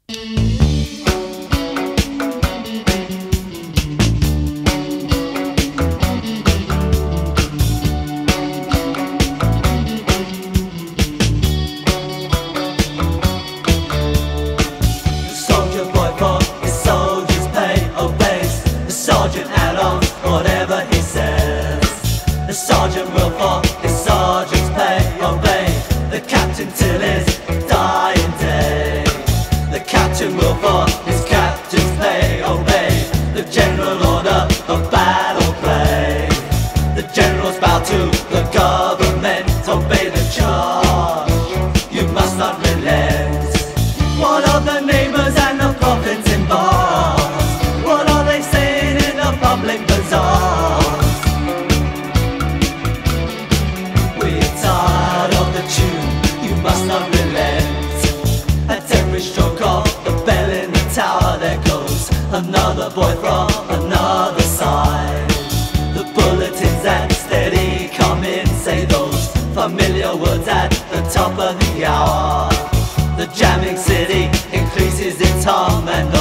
Whatever he says, the sergeant will for his sergeant's pay obey the captain till his dying day. The captain will for his captain's pay obey the general order of battle play. The generals bow to the government, obey the charge, you must not relent. What of the neighbours and the prophets in bars? What are they saying in the public bazaars? We're tired of the tune, you must not relent. At every stroke of the bell in the tower there goes another boy from another side. The bulletins that steady come in say those familiar words at the top of the hour. The jamming city increases its hum and